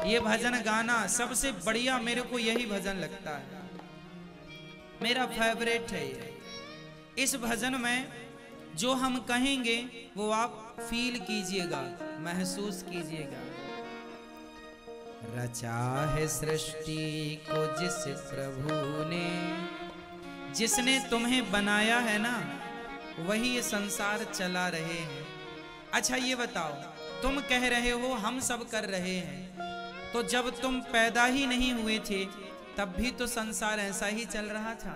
ये भजन गाना सबसे बढ़िया मेरे को यही भजन लगता है, मेरा फेवरेट है ये। इस भजन में जो हम कहेंगे वो आप फील कीजिएगा, महसूस कीजिएगा। रचा है सृष्टि को जिस प्रभु ने, जिसने तुम्हें बनाया है ना, वही ये संसार चला रहे हैं। अच्छा ये बताओ, तुम कह रहे हो हम सब कर रहे हैं, तो जब तुम पैदा ही नहीं हुए थे तब भी तो संसार ऐसा ही चल रहा था।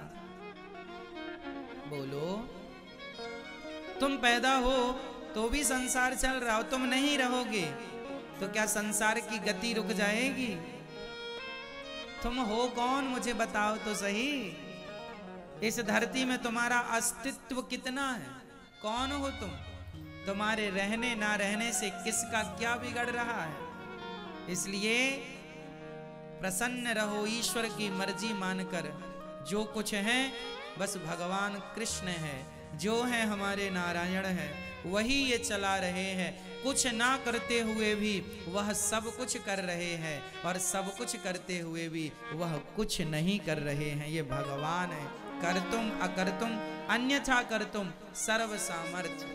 बोलो, तुम पैदा हो तो भी संसार चल रहा हो, तुम नहीं रहोगे तो क्या संसार की गति रुक जाएगी? तुम हो कौन मुझे बताओ तो सही। इस धरती में तुम्हारा अस्तित्व कितना है? कौन हो तुम? तुम्हारे रहने ना रहने से किसका क्या बिगड़ रहा है? इसलिए प्रसन्न रहो, ईश्वर की मर्जी मानकर। जो कुछ है बस भगवान कृष्ण है, जो है हमारे नारायण है, वही ये चला रहे हैं। कुछ ना करते हुए भी वह सब कुछ कर रहे हैं, और सब कुछ करते हुए भी वह कुछ नहीं कर रहे हैं। ये भगवान है। कर तुम अकर तुम अन्यथा कर तुम सर्व सामर्थ्य।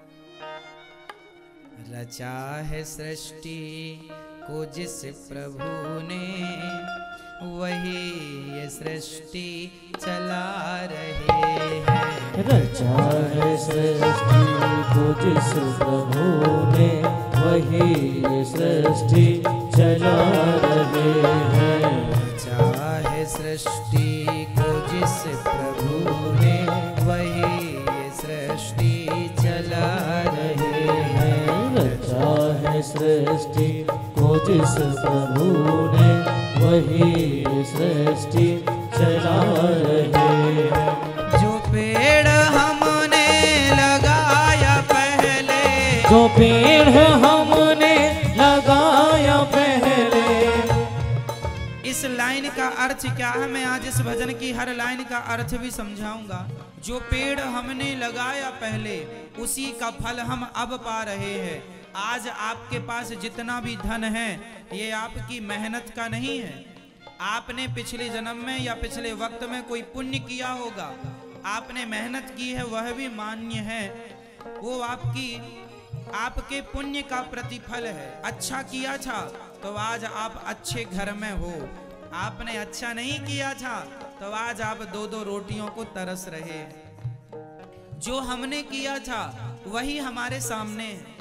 रचा है सृष्टि को जिस प्रभु ने, वही ये सृष्टि चला रहे हैं। रचा है सृष्टि को जिस प्रभु ने, वही ये सृष्टि चला रहे हैं। रचा है सृष्टि को जिस प्रभु ने, वही ये सृष्टि चला रहे हैं। रचा है सृष्टि को जिस प्रभु ने, वही सृष्टि चला रहे हैं। जो पेड़ हमने लगाया पहले, जो पेड़ हमने लगाया पहले। इस लाइन का अर्थ क्या है, मैं आज इस भजन की हर लाइन का अर्थ भी समझाऊंगा। जो पेड़ हमने लगाया पहले, उसी का फल हम अब पा रहे हैं। आज आपके पास जितना भी धन है, ये आपकी मेहनत का नहीं है। आपने पिछले जन्म में या पिछले वक्त में कोई पुण्य किया होगा, आपने मेहनत की है, वह भी मान्य है। वो आपके पुण्य का प्रतिफल है। अच्छा किया था तो आज आप अच्छे घर में हो, आपने अच्छा नहीं किया था तो आज आप दो दो रोटियों को तरस रहे हैं। जो हमने किया था वही हमारे सामने है।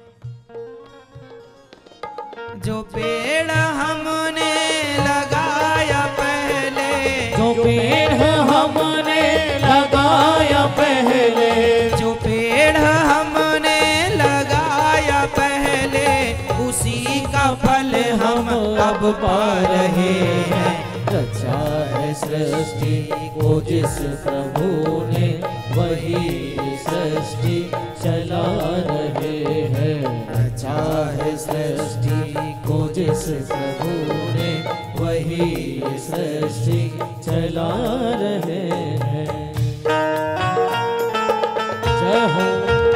जो पेड़ हमने लगाया पहले, जो पेड़ हमने लगाया पहले। जो पेड़ हमने लगाया पहले, उसी का फल हम अब पा रहे हैं। रचा है सृष्टि को जिस प्रभु ने, वही सृष्टि चला रहे हैं। रचा है सृष्टि को जिस प्रभु ने, वही सृष्टि चला रहे हैं। जय हो।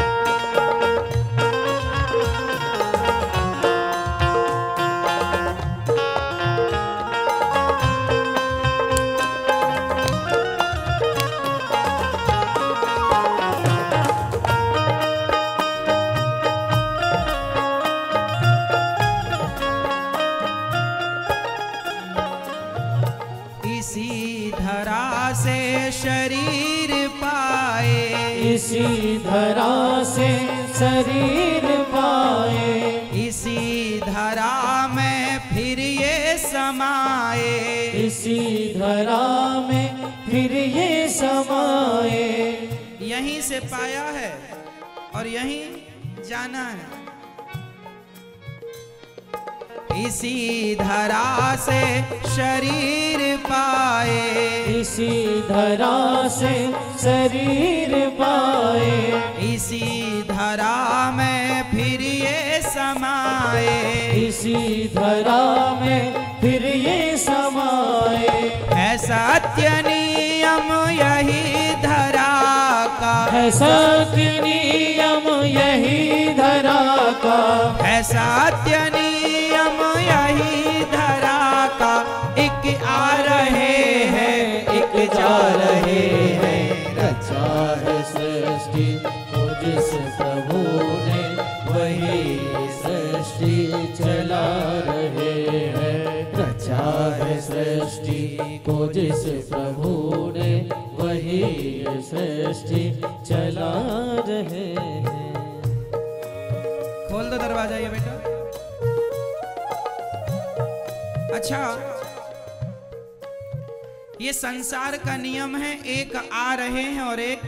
शरीर पाए, इसी धरा से शरीर पाए। इसी धरा में फिर ये समाए, इसी धरा में फिर ये समाए। यहीं से पाया है और यहीं जाना है। इसी धरा से शरीर पाए, इसी धरा से शरीर पाए। इसी धरा में फिर ये समाए, इसी धरा में फिर ये समाए। है सत्य नियम यही धरा का, है सत्य नियम यही धरा का। है सत्य नियम यही जिस प्रभु ने वही ये सृष्टि चला रहे हैं। खोल दो दरवाजा ये बेटा। अच्छा, ये संसार का नियम है, एक आ रहे हैं और एक,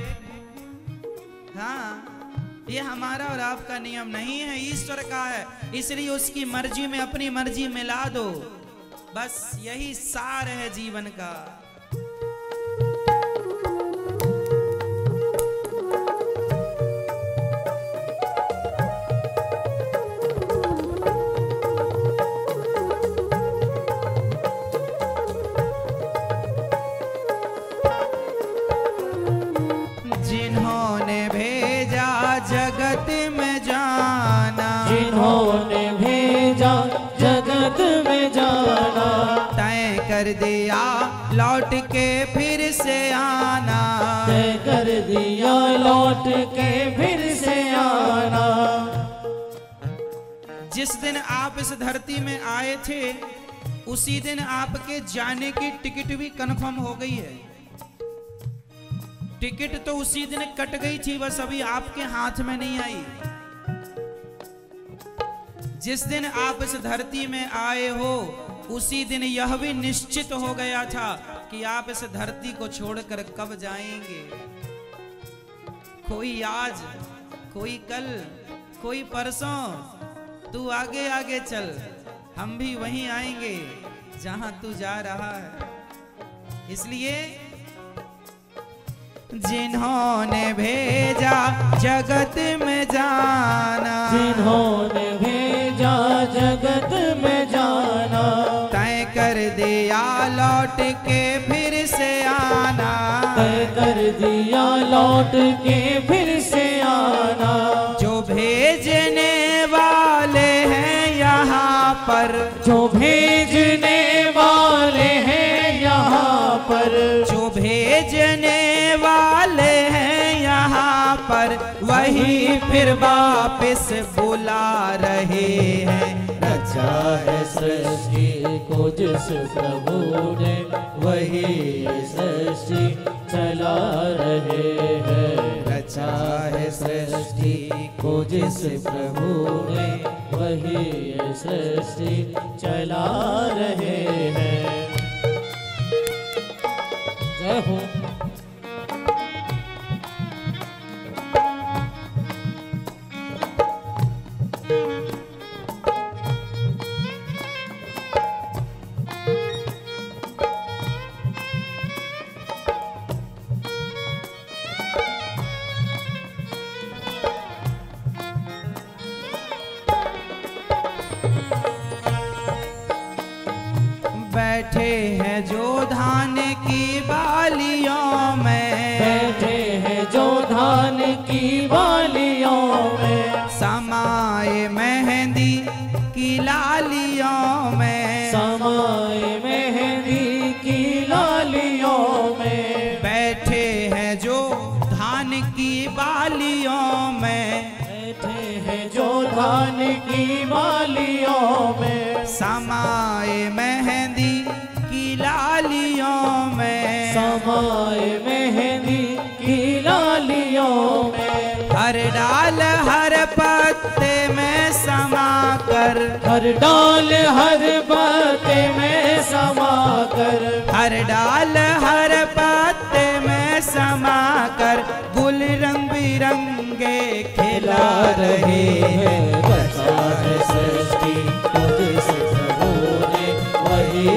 हाँ, ये हमारा और आपका नियम नहीं है, ईश्वर का है। इसलिए उसकी मर्जी में अपनी मर्जी मिला दो, बस यही सार है जीवन का। जिन्होंने भेजा जगत में जाना, जिन्होंने भेजा जगत में जाना, तय कर दिया लौट के फिर से आना, तय कर दिया लौट के फिर से आना। जिस दिन आप इस धरती में आए थे उसी दिन आपके जाने की टिकट भी कंफर्म हो गई है। टिकट तो उसी दिन कट गई थी, बस अभी आपके हाथ में नहीं आई। जिस दिन आप इस धरती में आए हो उसी दिन यह भी निश्चित हो गया था कि आप इस धरती को छोड़कर कब जाएंगे। कोई आज, कोई कल, कोई परसों, तू आगे आगे चल, हम भी वहीं आएंगे जहां तू जा रहा है। इसलिए जिन्होंने भेजा जगत में जाना, जिन्होंने भेजा जगत में जाना, तय कर दिया लौट के फिर से आना, तय कर दिया लौट के फिर से आना। जो भेजने वाले हैं यहाँ पर, जो भेजने वाले हैं यहाँ पर, जो भेजने वाले हैं यहाँ पर, वही फिर वापस बुला रहे हैं। रचा है सृष्टि को जिस प्रभु ने वही सृष्टि चला रहे हैं। रचा है सृष्टि को जिस प्रभु ने वही सृष्टि चला रहे हैं। जय हो। बैठे हैं जो धान की बालियों में, बैठे हैं जो धान की बालियों में, समाए मेहंदी की लालियों में, समाए मेहंदी की लालियों में। बैठे हैं जो धान की बालियों में, बैठे हैं जो धान की बालियों में, समाए मेहंदी की लालियों में, समाए मेहंदी की लालियों में। हर डाल हर पत्ते में समा कर, हर डाल हर पत्ते में समा कर, हर डाल हर पत्ते में समा कर, गुल रंग बिरंगे खिला रहे हैं। रचा है सृष्टि को जिस प्रभु ने वही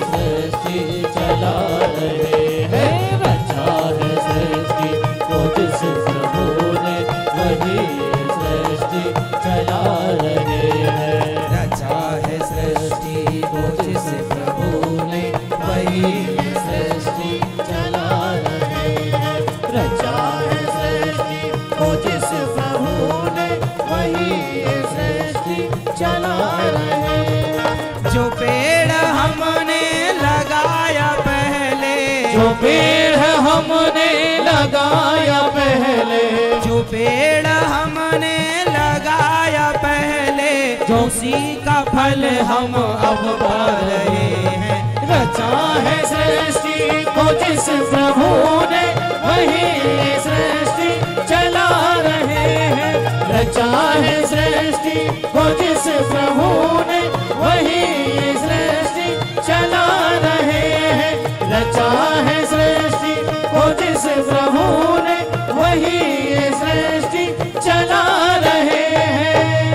सृष्टि चला रहे हैं। रचा है सृष्टि को जिस प्रभु ने वही सृष्टि चला रहे हैं। रचा है सृष्टि को जिस प्रभु ने वही सृष्टि चला रहे हैं। रचा है सृष्टि को जिस प्रभु ने वही सृष्टि चला रहे हैं। जो पेड़ हमने लगाया पहले, जो पेड़ हमने लगाया पहले, जो पेड़ हमने लगाया पहले, जो उसी का फल हम अब पा रहे हैं। रचा है सृष्टि को जिस प्रभु ने, वही ये सृष्टि चला रहे हैं। रचा है सृष्टि को जिस प्रभु ने, वही ये सृष्टि चला रहे हैं। रचा है सृष्टि को जिस प्रभु ने, वही ये सृष्टि चला रहे हैं।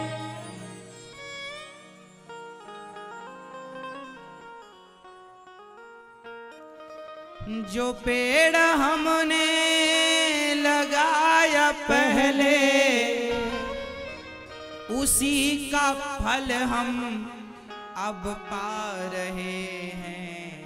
जो पेड़ हमने लगाया पहले, उसी का फल हम अब पा रहे हैं।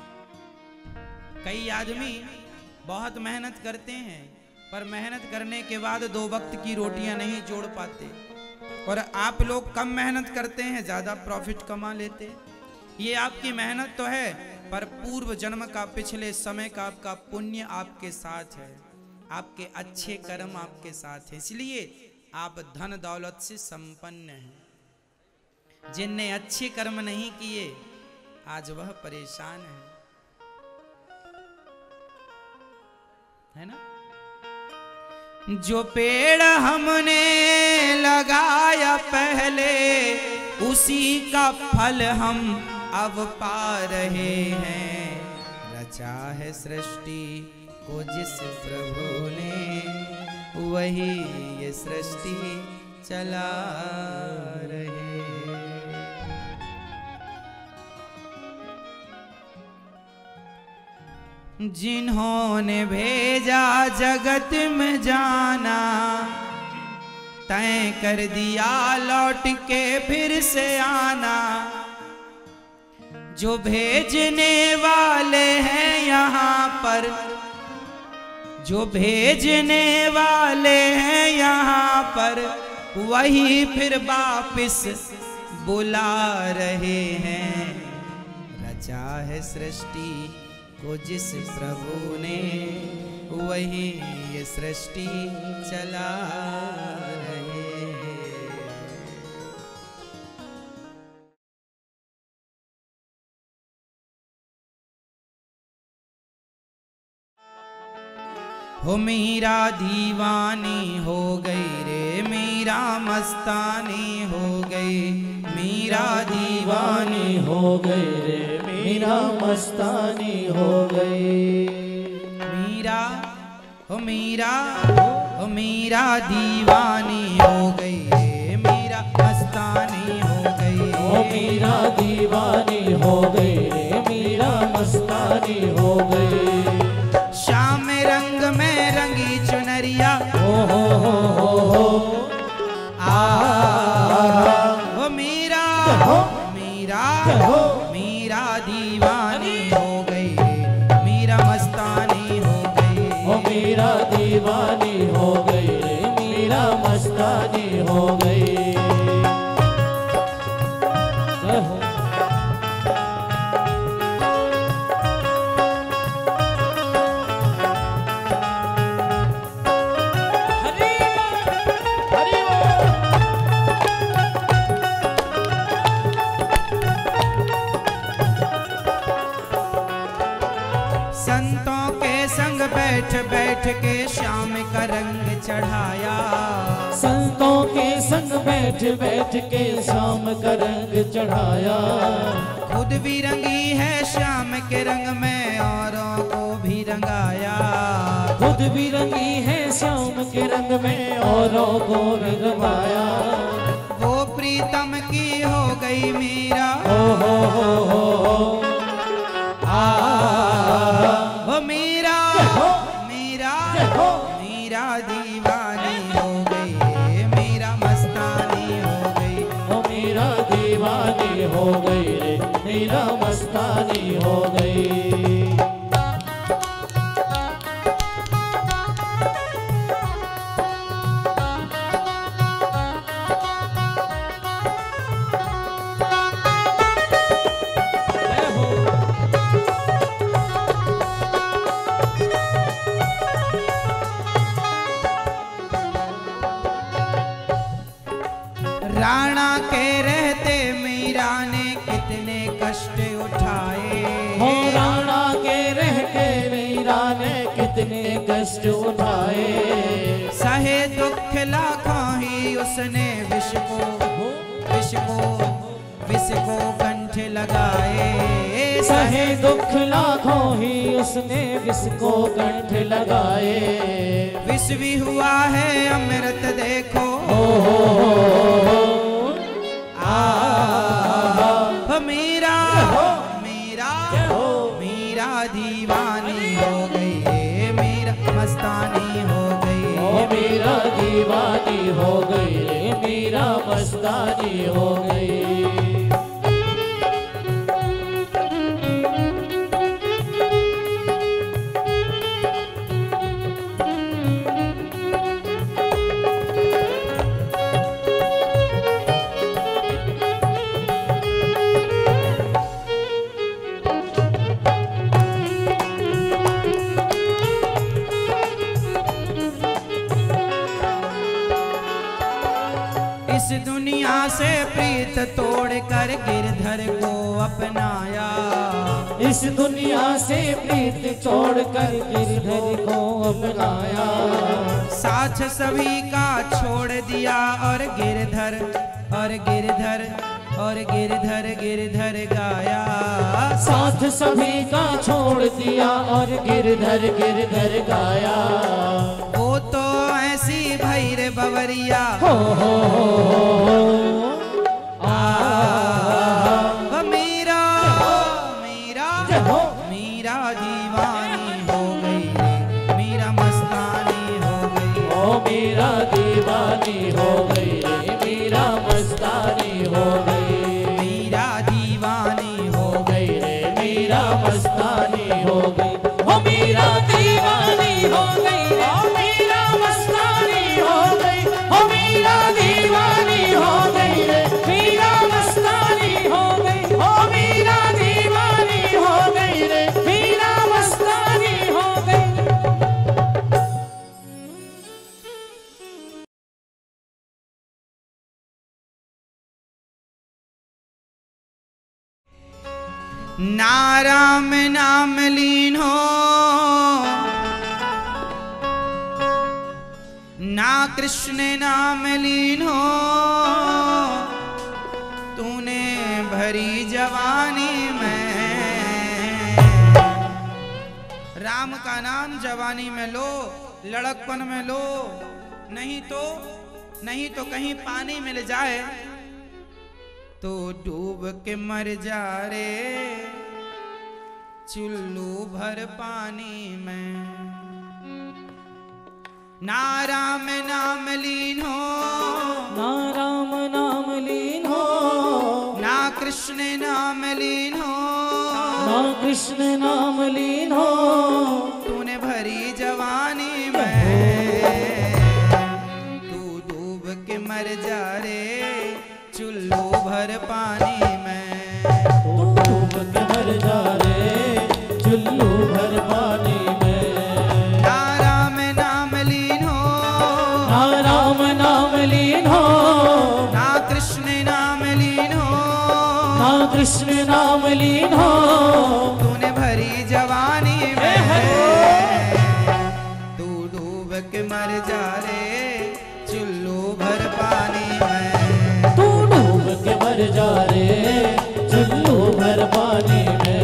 कई आदमी बहुत मेहनत करते हैं, पर मेहनत करने के बाद 2 वक्त की रोटियां नहीं जोड़ पाते। और आप लोग कम मेहनत करते हैं, ज्यादा प्रॉफिट कमा लेते। ये आपकी मेहनत तो है, पर पूर्व जन्म का, पिछले समय का आपका पुण्य आपके साथ है, आपके अच्छे कर्म आपके साथ है, इसलिए आप धन दौलत से संपन्न हैं। जिनने अच्छे कर्म नहीं किए, आज वह परेशान है ना। जो पेड़ हमने लगाया पहले, उसी का फल हम अब पा रहे हैं। रचा है सृष्टि को जिस प्रभु ने, वही ये सृष्टि चला रहे। जिन्होंने भेजा जगत में जाना, तय कर दिया लौट के फिर से आना। जो भेजने वाले हैं यहाँ पर, जो भेजने वाले हैं यहाँ पर, वही फिर वापिस बुला रहे हैं। रचा है सृष्टि को जिस प्रभु ने, वही ये सृष्टि चला रहे हैं। हो मीरा दीवानी हो गई रे, मीरा मस्तानी हो गई। मीरा दीवानी हो गई रे, मीरा मस्तानी हो गई। मीरा हो मीरा, हो मीरा दीवानी हो गई रे, मीरा मस्तानी हो गई। ओ मीरा दीवानी हो गई रे, मीरा मस्तानी हो गई। श्याम रंग में रंगी चुनरिया, हो हो मीरा, मीरा, मीरा दीवानी हो गई, मीरा मस्तानी हो गई। ओ मीरा दीवानी हो गई रे, मीरा मस्तानी हो गई। संतों के संग बैठ बैठ के श्याम का रंग चढ़ाया। संतों के संग बैठ बैठ के श्याम का रंग चढ़ाया। खुद भी रंगी है श्याम के रंग में, औरों को भी रंगाया। खुद भी रंगी है श्याम के रंग में, औरों को भी रंगाया। वो प्रीतम की हो गई मीरा, हो वो मीरा, मीरा, मीरा दीवानी हो गई, मीरा मस्तानी हो गई। ओ मीरा दीवानी हो गई रे, मीरा मस्तानी हो गई। राणा के रहते मीरा ने कितने कष्ट उठाए। कष्ट उठाए। सहे दुख लाखों ही उसने विष को कंठ लगाए। सहे दुख लाखों ही उसने विष को कंठ लगाए। विष भी हुआ है अमृत देखो, मेरा दीवानी हो गई, मेरा मस्तानी हो गई। मेरा दीवानी हो गई, मेरा मस्तानी हो गई। इस दुनिया से प्रीत तोड़ कर गिरधर को अपनाया। इस दुनिया से प्रीत छोड़ कर गिरधर को अपनाया। साथ सभी का छोड़ दिया और गिरधर गाया। साथ सभी का छोड़ दिया और गिरधर गाया। वो तो ऐसी भैर बवरिया हो मेरा दीवानी हो गई, मेरा मस्तानी हो गई। ओ मेरा दीवानी हो गई, मेरा मस्तानी हो गई। मेरा दीवानी हो गई रे, मेरा मस्तानी हो गई। ओ मेरा दीवानी हो गई, मेरा मस्तानी हो गई। ओ मेरा दीवानी हो गई रे, मेरा मस्तानी हो गई। ओ मेरा दीवानी हो गई रे, मेरा मस्तानी हो गई। ना राम नाम लीन हो, ना कृष्ण नाम लीन हो। तूने भरी जवानी में, राम का नाम जवानी में लो, लड़कपन में लो, नहीं तो कहीं पानी मिल जाए तो डूब के मर जा रे चुल्लू भर पानी में। ना राम नाम लीन हो, ना राम नाम लीन हो, ना कृष्ण नाम लीन हो, ना कृष्ण नाम लीन हो। तूने भरी जवानी में, तू डूब के मर जा रे चुल्लू भर पानी में। तू डूब के मर जा रे चुल्लू भर पानी में। ना राम नाम लीन हो, ना राम नाम लीन हो, ना कृष्ण नाम लीन हो, ना कृष्ण नाम लीन हो। तूने भरी जवानी में, तू डूब के मर जा रे चुल्लू भर पानी में। तू डूब के मर जा रे चुल्लू भर पानी में।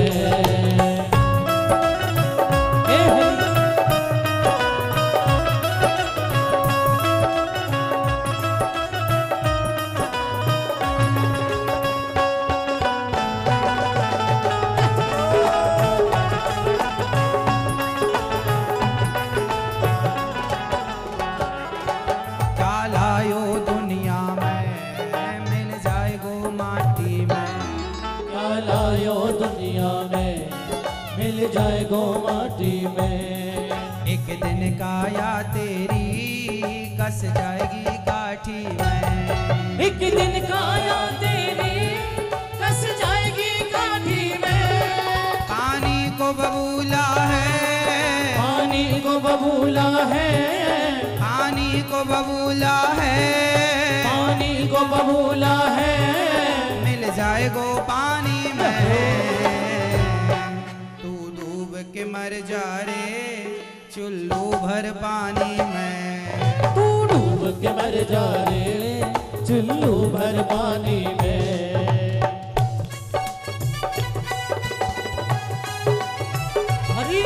कालायो दुनिया में मिल जाए गो माटी में। कालायो दुनिया में मिल जाए गो माटी में। एक दिन काया तेरी कस जाएगी काठी में। एक दिन काया तेरी कस जाएगी काठी में। पानी को बबूला है, पानी को बबूला है, पानी को बबूला है, पानी को बबूला है। मिल जाए गो पानी में, तू डूब के मर जा रे चुल्लू भर पानी में। तू डूब के मर जा रे चुल्लू भर पानी में। हरी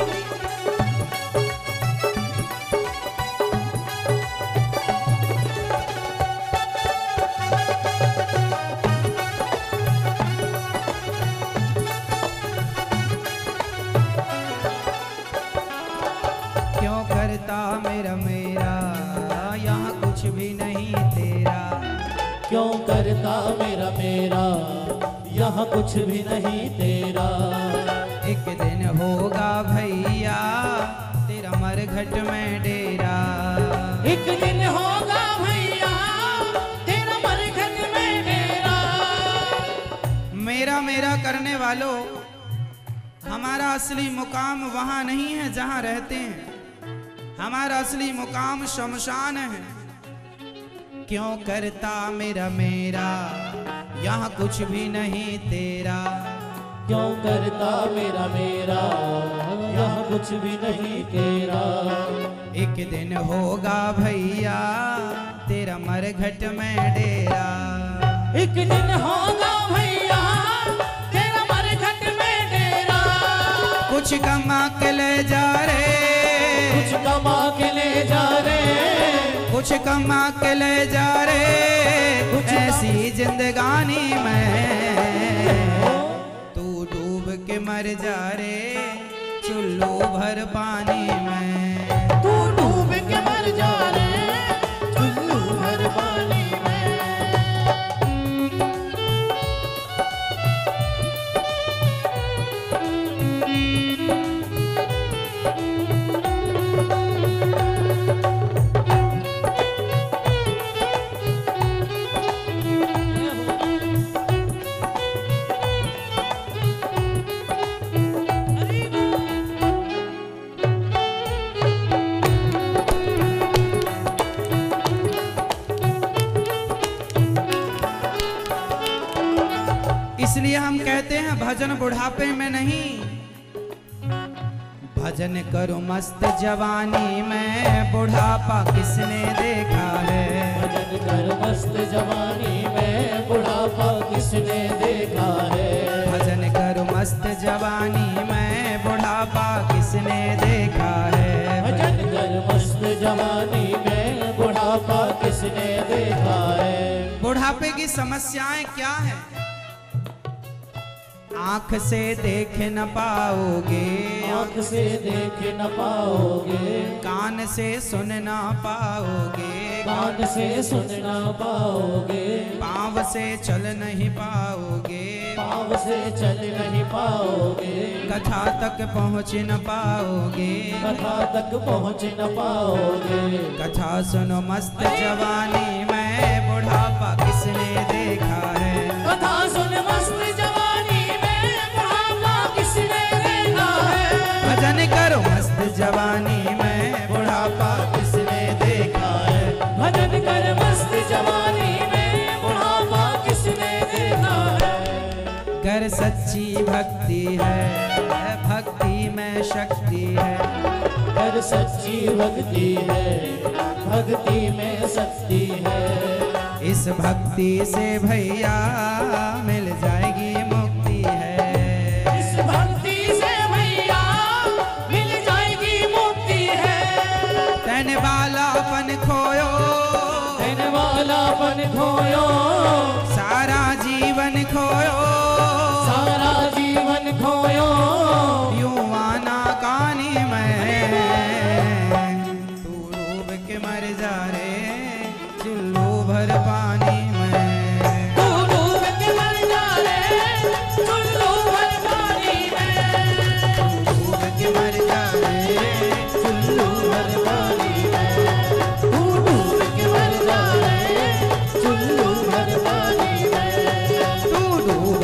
मेरा मेरा यहाँ कुछ भी नहीं तेरा। क्यों करता मेरा मेरा यहाँ कुछ भी नहीं तेरा। एक दिन होगा भैया तेरा मरघट में डेरा। एक दिन होगा भैया तेरा मरघट में डेरा। मेरा मेरा करने वालों, हमारा असली मुकाम वहाँ नहीं है जहाँ रहते हैं, हमारा असली मुकाम शमशान है। क्यों करता मेरा मेरा यहाँ कुछ भी नहीं तेरा। क्यों करता मेरा मेरा यहाँ कुछ भी नहीं तेरा। एक दिन होगा भैया तेरा मरघट में डेरा। एक दिन होगा भैया तेरा मरघट में डेरा। कुछ कमा के ले जा रे, कुछ कमा के ले जा रे, कुछ कमा के ले जा रे ऐसी जिंदगानी में। तू डूब के मर जा रे चुल्लू भर पानी में। तू डूब के मर जा रे चुल्लू भर पानी में। इसलिए हम कहते हैं भजन बुढ़ापे में नहीं, भजन करो मस्त जवानी में। बुढ़ापा किसने देखा है। भजन कर मस्त जवानी में बुढ़ापा किसने देखा है। भजन करो मस्त जवानी में बुढ़ापा किसने देखा है। भजन कर मस्त जवानी में बुढ़ापा किसने देखा है। बुढ़ापे की समस्याएं क्या है। आंख से देख न पाओगे, आंख से देख न पाओगे। कान से सुन न पाओगे, कान से सुन न पाओगे। पाँव से चल नहीं पाओगे, पाँव से चल नहीं पाओगे। कथा तक पहुँच न पाओगे, कथा तक पहुँच न पाओगे। कथा सुनो मस्त जवानी में बुढ़ापा किसने देखा है। कथा सुन मस्त जवानी में बुढ़ापा किसने देखा है। भजन करो मस्त जवानी में बुढ़ापा किसने देखा है। भजन कर मस्त जवानी में बुढ़ापा किसने देखा है। कर सच्ची भक्ति है, भक्ति में शक्ति है। कर सच्ची भक्ति है, भक्ति में शक्ति है। इस भक्ति से भैया मिल जाएगी मुक्ति है। इस भक्ति से भैया मिल जाएगी मुक्ति है। तन वालापन खोयो, तन वालापन खोयो। सारा जीवन खोयो, सारा जीवन खोयो। युवाना कानी में। तू डूब के मर जा रे चुल्लू भर पानी में। तू डूब के मर जा रे चुल्लू भर पानी में। डूब के मर जा रे चुल्लू भर पानी में। तू डूब के मर जा रे चुल्लू भर पानी में। तू डूब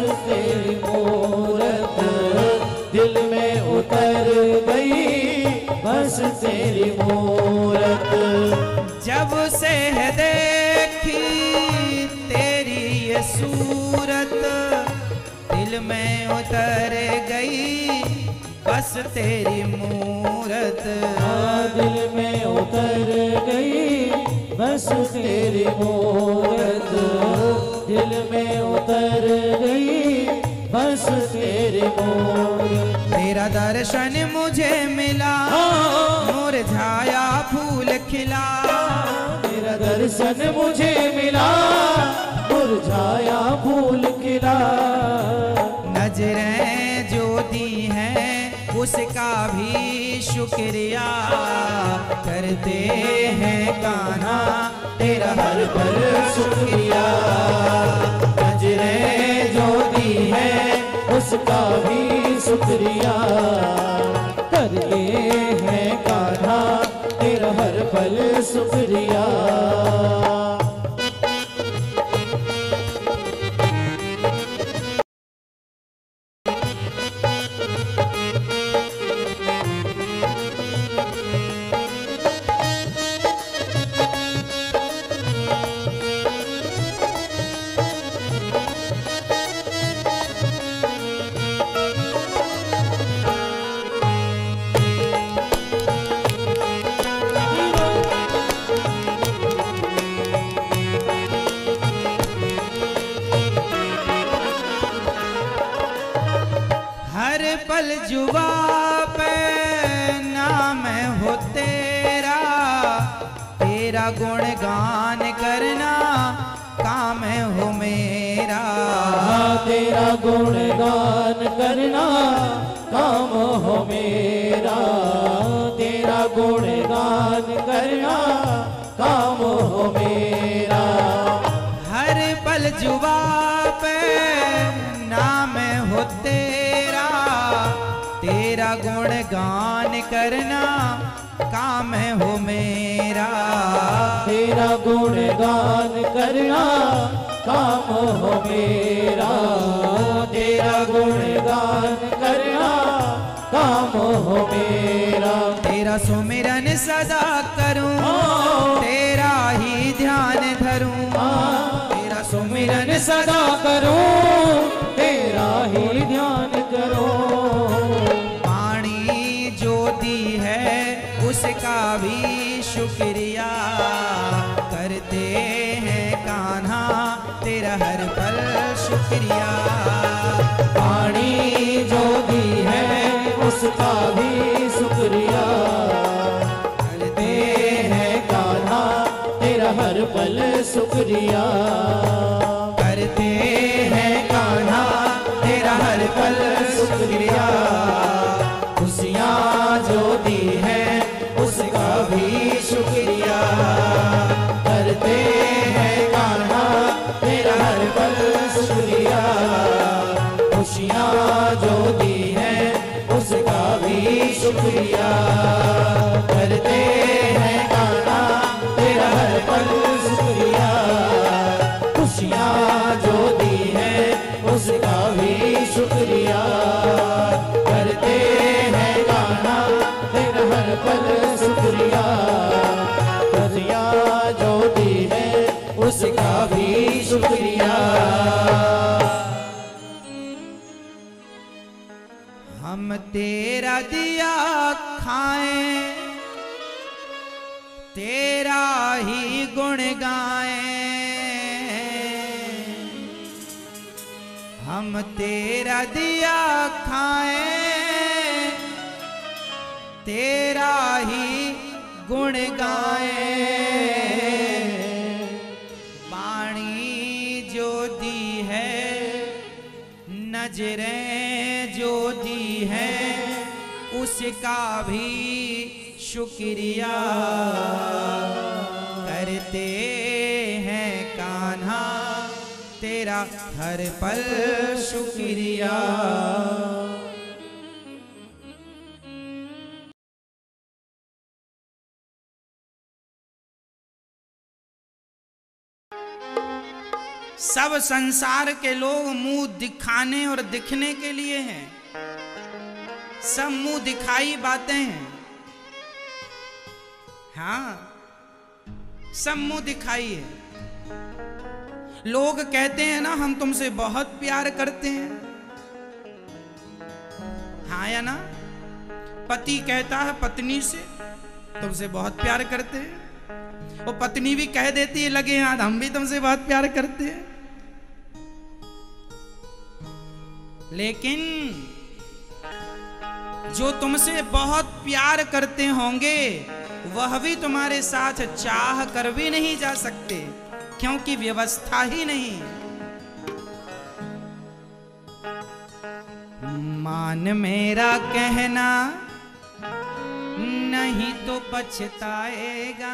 तेरी मूरत दिल में उतर गई, बस तेरी मूरत। जब से है देखी तेरी ये सूरत, दिल में उतर गई बस तेरी मूरत। दिल में उतर गई बस तेरी मूरत, दिल में उतर गई बस तेरी मूरत। तेरा दर्शन मुझे मिला, मुरझाया फूल खिला। तेरा दर्शन मुझे मिला, मुरझाया फूल खिला। नजरें जो दी हैं उसका भी शुक्रिया करते हैं कान्हा तेरा हर पल शुक्रिया। नजरें जो दी है उसका भी शुक्रिया करते हैं कान्हा तेरा हर पल शुक्रिया। पल जुबा पे नाम हो तेरा, तेरा गुणगान करना काम हो मेरा। तेरा गुणगान करना काम हो मेरा, तेरा गुणगान करना काम हो मेरा। हर पल जुबा पे नाम हो तेरा, तेरा गुणगान करना काम हो मेरा। तेरा गुणगान करना काम हो मेरा, तेरा गुणगान करना काम हो मेरा। तेरा सुमिरन सदा करूं, तेरा ही ध्यान धरूं। तेरा सुमिरन सदा करूं, तेरा ही ध्यान करूं। पानी जो दी है उसका भी शुक्रिया करते हैं कान्हा तेरा हर पल शुक्रिया। पानी जो दी है उसका भी शुक्रिया करते हैं कान्हा तेरा हर पल शुक्रिया। करते हैं कान्हा तेरा हर पल शुक्रिया। खुशियाँ जो दी है उसका भी शुक्रिया करते हैं कान्हा तेरा हर पल शुक्रिया। खुशियाँ जो दी है उसका भी शुक्रिया करते हैं कान्हा तेरा हर पल शुक्रिया। खुशियाँ जो दी है उसका भी शुक्रिया करते हैं कान्हा तेरा हर पल शुक्रिया। खुशियाँ जो दी है उसका भी शुक्रिया। हम तेरा दिया खाएं, तेरा ही गुण गाएं। हम तेरा दिया खाएं, तेरा ही गुण गाएं। वाणी जो दी है, नजरें जो दी है, उसका भी शुक्रिया करते हैं कान्हा तेरा हर पल शुक्रिया। सब संसार के लोग मुंह दिखाने और दिखने के लिए हैं, सब मुंह दिखाई बातें हैं। हाँ, सब मुंह दिखाई है। लोग कहते हैं ना हम तुमसे बहुत प्यार करते हैं, हाँ या ना? पति कहता है पत्नी से तुमसे बहुत प्यार करते हैं, और पत्नी भी कह देती है लगे हाथ हम भी तुमसे बहुत प्यार करते हैं। लेकिन जो तुमसे बहुत प्यार करते होंगे वह भी तुम्हारे साथ चाह कर भी नहीं जा सकते, क्योंकि व्यवस्था ही नहीं। मान मेरा कहना नहीं तो पछताएगा,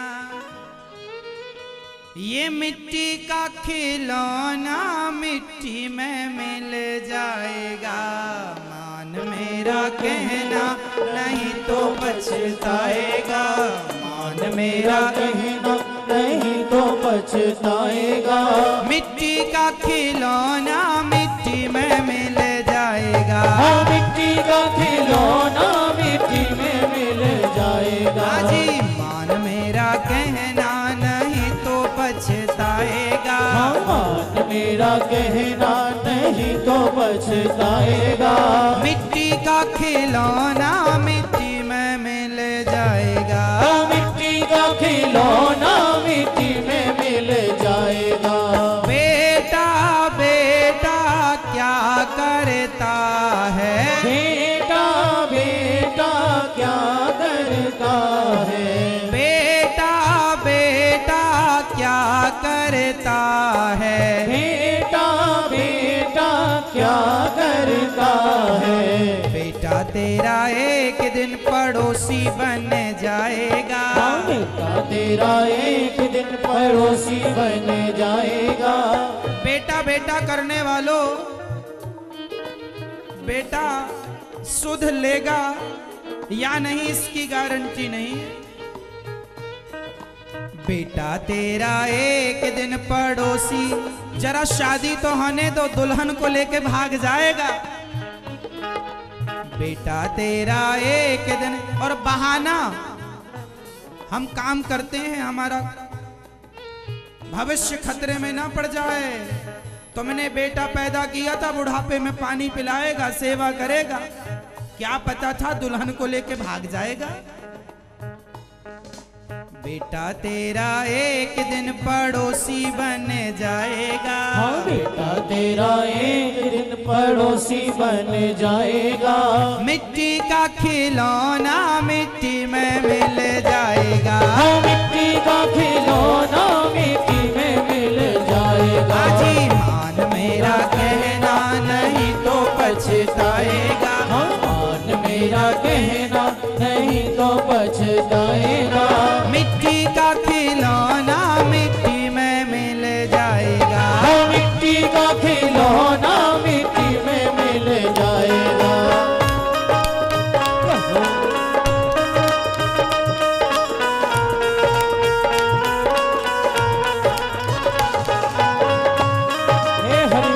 ये मिट्टी का खिलौना मिट्टी में मिल जाएगा। मान मेरा कहना नहीं तो पछताएगा, मान मेरा कहना नहीं तो पछताएगा। मिट्टी का खिलौना मिट्टी में मिल जाएगा। मिट्टी का खिलौना मिट्टी में मिल जाएगा। जी मान मेरा कहना नहीं तो पछताएगा, मान मेरा कहना नहीं तो पछताएगा। मिट्टी का खिलौना मिट्टी में मिल जाएगा। मिट्टी का खिलौना मिट्टी में मिल जाएगा। बेटा बेटा क्या करता है, बेटा बेटा क्या करता है। बेटा बेटा क्या करता है, बेटा बेटा क्या करता है। बेटा तेरा एक दिन पड़ोसी बन जाएगा। बेटा तेरा एक दिन पड़ोसी बन जाएगा। बेटा बेटा करने वालों, बेटा सुध लेगा या नहीं इसकी गारंटी नहीं है। बेटा तेरा एक दिन पड़ोसी, जरा शादी तो होने दो, दुल्हन को लेके भाग जाएगा। बेटा तेरा एक दिन, और बहाना हम काम करते हैं हमारा भविष्य खतरे में ना पड़ जाए। तुमने बेटा पैदा किया था, बुढ़ापे में पानी पिलाएगा, सेवा करेगा, क्या पता था दुल्हन को लेके भाग जाएगा। बेटा तेरा एक दिन पड़ोसी बन जाएगा। बेटा तेरा एक दिन पड़ोसी बन जाएगा। मिट्टी का खिलौना मिट्टी में मिल जाएगा। मिट्टी का खिलौना मिट्टी में मिल जाएगा। जी मान मेरा कहना नहीं तो पछताएगा। मान मेरा कहना नहीं तो पछताएगा। मिट्टी का खिलौना मिट्टी में मिल जाएगा। मिट्टी का खिलौना मिट्टी में मिल जाएगा। हे हरि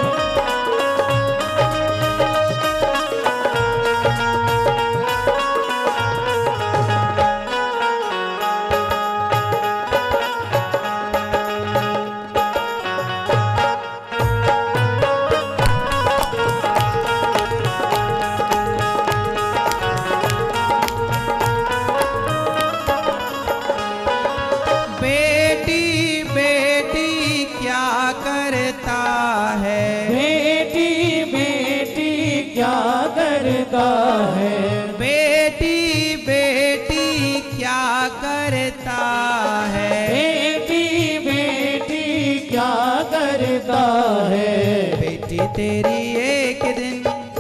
बेटी बेटी क्या करता है, बेटी बेटी क्या करता है। बेटी बेटी क्या करता है, बेटी बेटी क्या करता है। बेटी तेरी एक दिन,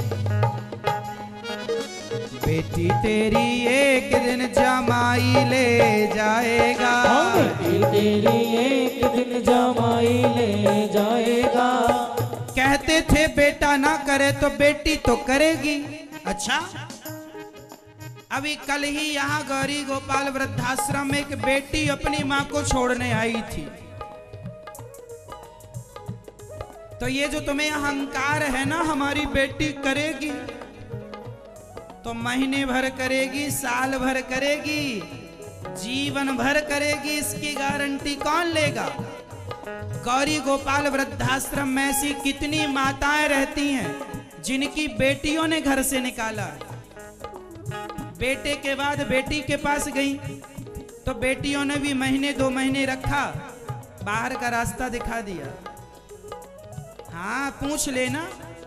बेटी तेरी एक दिन जमाई ले जाएगा। बेटी तेरी एक दिन जमाई ले जाएगा। कहते थे बेटा ना करे तो बेटी तो करेगी। अच्छा, अभी कल ही यहाँ गौरी गोपाल वृद्धाश्रम में एक बेटी अपनी माँ को छोड़ने आई थी, तो ये जो तुम्हें अहंकार है ना, हमारी बेटी करेगी तो महीने भर करेगी, साल भर करेगी, जीवन भर करेगी, इसकी गारंटी कौन लेगा? गौरी गोपाल वृद्धाश्रम में ऐसी कितनी माताएं रहती हैं जिनकी बेटियों ने घर से निकाला। बेटे के बाद बेटी के पास गई तो बेटियों ने भी महीने 2 महीने रखा, बाहर का रास्ता दिखा दिया। हाँ, पूछ लेना।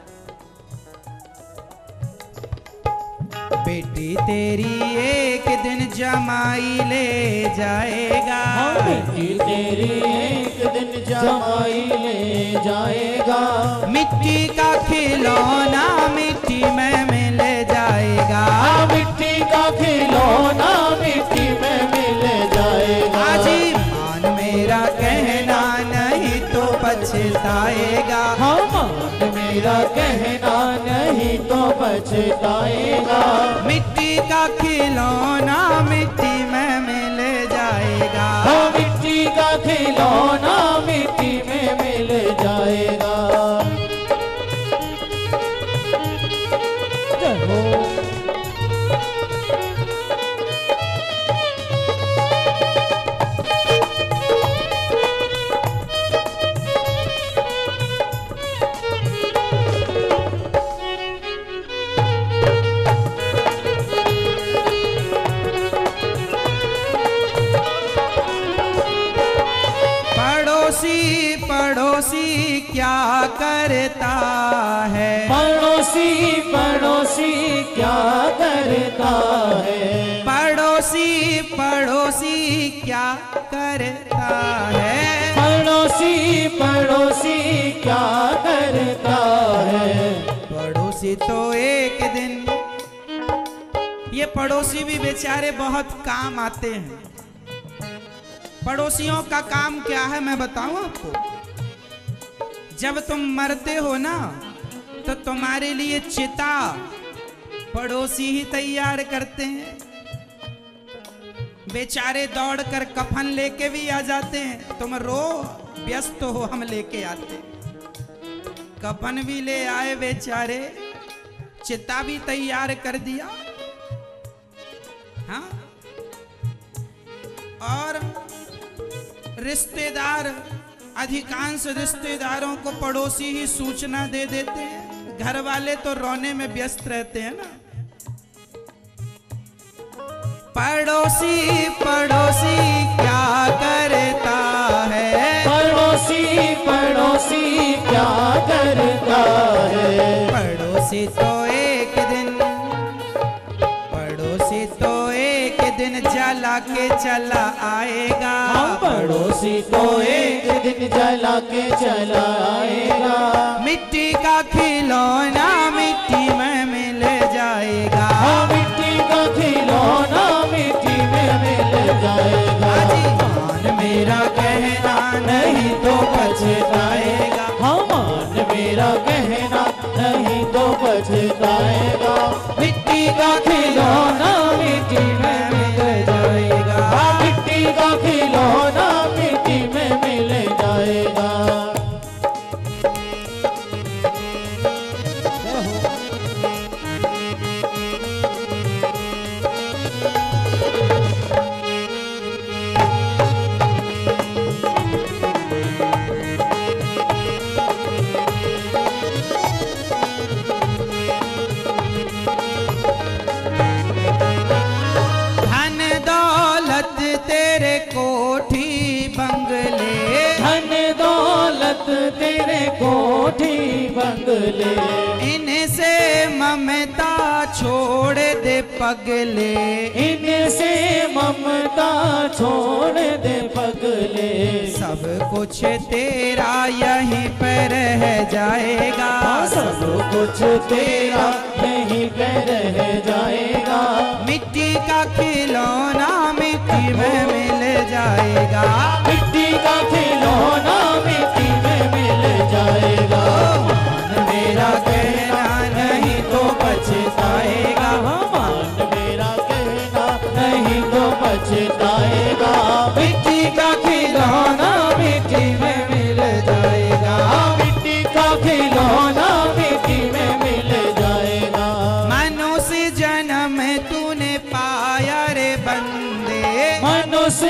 बेटी तेरी एक दिन जमाई ले जाएगा, बेटी तेरी एक दिन जमाई ले जाएगा। मिट्टी का खिलौना मिट्टी में मिल जाएगा, मिट्टी का खिलौना मिट्टी में मिल जाएगा। आजी मान मेरा कहना नहीं तो पछताएगा, मान मेरा कहना नहीं तो पछताएगा। मिट्टी का खिलौना मिट्टी में मिल जाएगा, मिट्टी का खिलौना मिट्टी में मिल जाएगा। पड़ोसी क्या करता है, पड़ोसी पड़ोसी क्या करता है। पड़ोसी पड़ोसी क्या करता है, पड़ोसी पड़ोसी क्या करता है। पड़ोसी तो एक दिन, ये पड़ोसी भी बेचारे बहुत काम आते हैं। पड़ोसियों का काम क्या है मैं बताऊं आपको? जब तुम मरते हो ना तो तुम्हारे लिए चिता पड़ोसी ही तैयार करते हैं। बेचारे दौड़कर कफन लेके भी आ जाते हैं, तुम रो व्यस्त हो, हम लेके आते। कफन भी ले आए बेचारे, चिता भी तैयार कर दिया। हाँ, और रिश्तेदार, अधिकांश रिश्तेदारों को पड़ोसी ही सूचना दे देते हैं, घर वाले तो रोने में व्यस्त रहते हैं ना। पड़ोसी पड़ोसी क्या करता है, पड़ोसी पड़ोसी क्या करता है। पड़ोसी तो एक दिन, पड़ोसी तो एक दिन जला के चला आएगा, पड़ोसी तो एक दिन जला के चला आएगा। मिट्टी का खिलौना मिट्टी में मिल जाएगा, मिट्टी का खिलौना मिट्टी में मिल जाएगा। मान मेरा कहना नहीं तो पछताएगा, मान मेरा कहना नहीं तो पछताएगा। मिट्टी का खिलौना मिट्टी में मिल जाएगा, मिट्टी का खिलौना मिट्टी में मिल जाएगा। तेरे कोठी बंगले, धन दौलत तेरे कोठी बंगले। इनसे ममता छोड़ दे पगले, इनसे ममता छोड़ दे पगले। सब कुछ तेरा यहीं पर रह जाएगा, सब कुछ तेरा यहीं पर रह जाएगा। मिट्टी का खिलौना मिट्टी में मिल जाएगा, मिट्टी का खिलौना मिट्टी में मिल जाएगा। मान मेरा कहना नहीं तो पछताएगा, मान मेरा कहना नहीं तो पछताएगा। मिट्टी का खिलौना मिट्टी में मिल जाएगा, मिट्टी का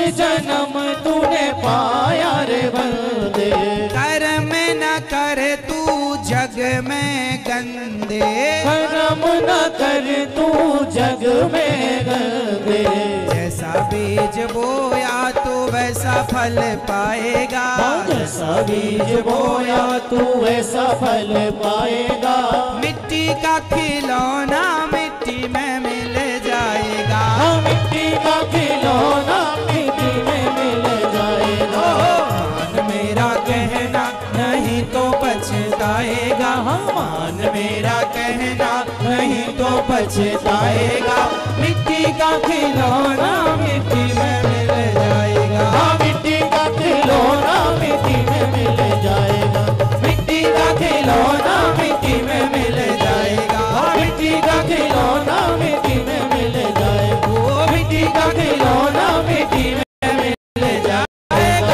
जन्म तूने पाया रे बंदे। कर्म न कर तू जग में गंदे, कर्म न कर तू जग में गंदे। जैसा बीज बोया तू वैसा फल पाएगा, जैसा बीज बोया तू वैसा फल पाएगा। मिट्टी का खिलौना मिट्टी में मिल जाएगा, मिट्टी का खिलौना मिट्टी में मिल जाएगा। मान मेरा कहना नहीं तो पछताएगा, मान मेरा कहना नहीं तो पछताएगा। मिट्टी का खिलौना मिट्टी में मिल जाएगा, मिट्टी का खिलौना मिट्टी में मिल जाएगा। मिट्टी का खिलौना मिट्टी में मिल जाएगा, मिट्टी का खिलौना मिट्टी में मिल जाएगा। वो मिट्टी का खिलौना मिट्टी में मिल जाएगा।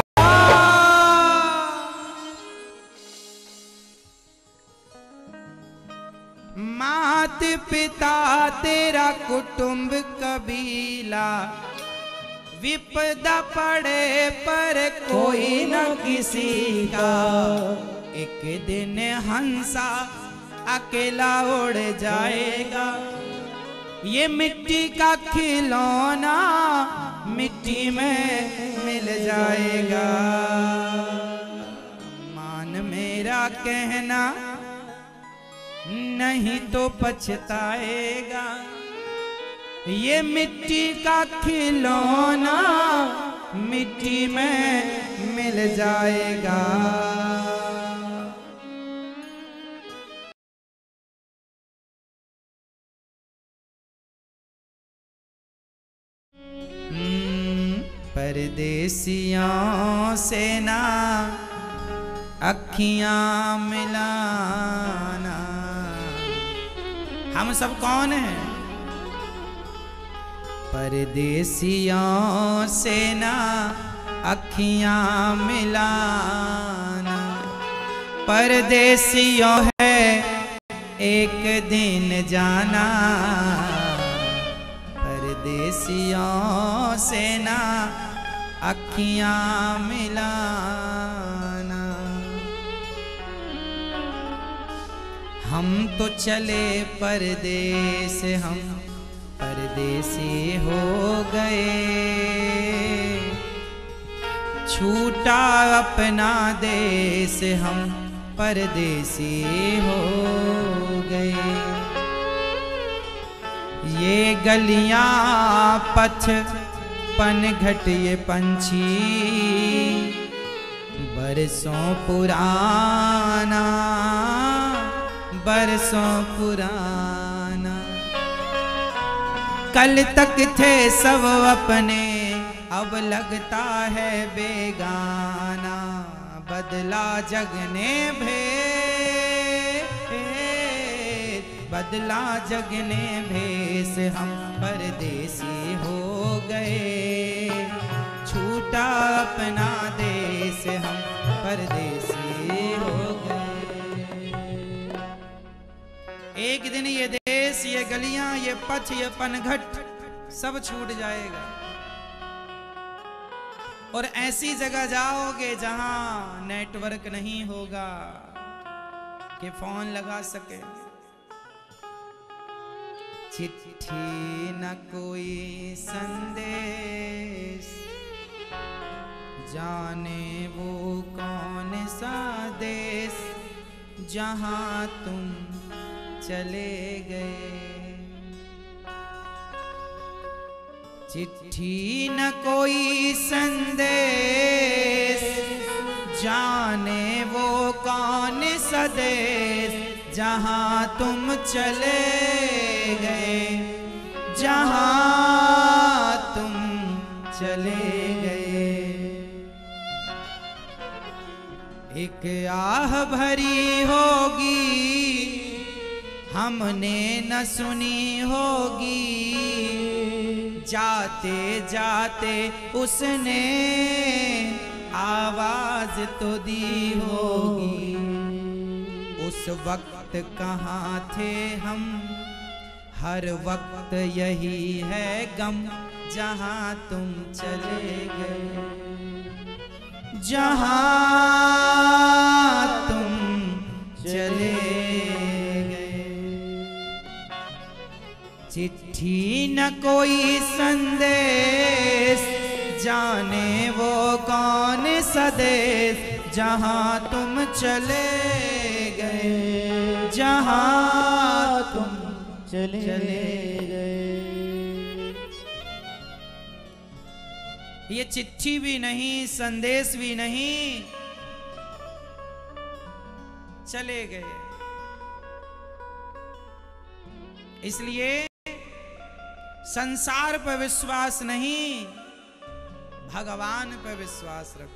मात पिता तेरा कुटुंब कबीला, विपदा पड़े पर कोई न किसी का। एक दिन हंसा अकेला उड़ जाएगा, ये मिट्टी का खिलौना मिट्टी में मिल जाएगा। मान मेरा कहना नहीं तो पछताएगा, ये मिट्टी का खिलौना मिट्टी में मिल जाएगा। परदेसियों से ना अखियां मिलाना। हम सब कौन हैं? परदेसियों से ना अखियां मिलाना। परदेसियों है एक दिन जाना, परदेसियों से ना अखियां मिलाना। हम तो चले परदेस, हम परदेसी हो गए। छूटा अपना देश, हम परदेसी हो गए। ये गलियां पथ पनघट ये पंछी बरसों पुराना, बरसों पुराना। कल तक थे सब अपने, अब लगता है बेगाना। बदला जग ने भेद, बदला जग ने भेस, हम परदेसी हो गए। छूटा अपना देश, हम परदेसी हो गए। एक दिन ये देश, ये गलियां, ये पथ, ये पनघट सब छूट जाएगा और ऐसी जगह जाओगे जहां नेटवर्क नहीं होगा कि फोन लगा सके। चिट्ठी न कोई संदेश, जाने वो कौन सा देश जहां तुम चले गए। चिट्ठी न कोई संदेश, जाने वो कौन सा देश जहां तुम चले गए, जहां तुम चले गए। एक आह भरी होगी हमने न सुनी होगी, जाते जाते उसने आवाज तो दी होगी। उस वक्त कहाँ थे हम, हर वक्त यही है गम जहां तुम चले गए, जहां तुम चले गए। चिट्ठी न कोई संदेश, जाने वो कौन सदेश, जहां तुम चले गए, जहां तुम चले गए। ये चिट्ठी भी नहीं, संदेश भी नहीं, चले गए। इसलिए संसार पर विश्वास नहीं, भगवान पर विश्वास रखो।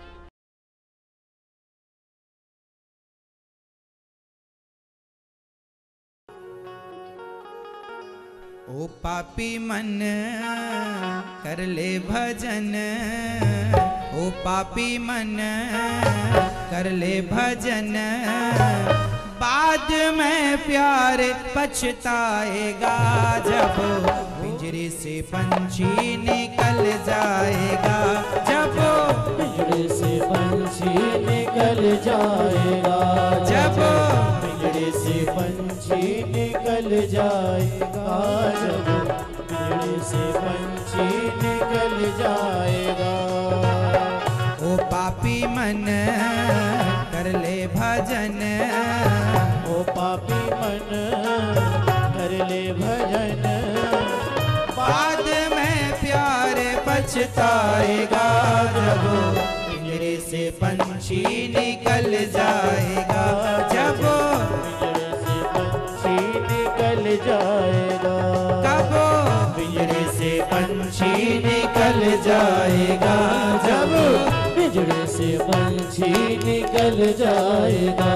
ओ पापी मन कर ले भजन, ओ पापी मन कर ले भजन, बाद में प्यार पछताएगा, जब पिंजरे से पंछी निकल जाएगा, जब पिंजरे से पंछी निकल जाएगा, जब पिंजरे से पंछी निकल जाएगा, जब पिंजरे से पंछी निकल जाएगा। ओ पापी मन कर ले भजन, ओ पापी मन कर ले भजन, बाद में प्यार पछताएगा, जब पिंजरे से पंछी निकल जाएगा, जब पिंजरे से पंछी निकल जाएगा, कब पिंजरे से पंछी निकल जाएगा, जब पिंजरे से पंछी निकल जाएगा।